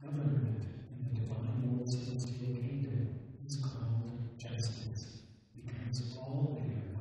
Government in the divine world celestial kingdom is called justice, because all bear